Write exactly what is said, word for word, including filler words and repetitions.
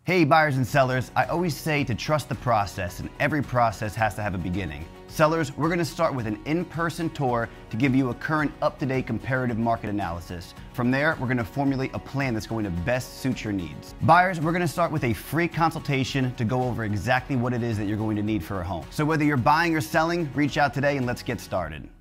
Hey buyers and sellers, I always say to trust the process, and every process has to have a beginning. Sellers, we're going to start with an in-person tour to give you a current up-to-date comparative market analysis. From there, we're going to formulate a plan that's going to best suit your needs. Buyers, we're going to start with a free consultation to go over exactly what it is that you're going to need for a home. So whether you're buying or selling, reach out today and let's get started.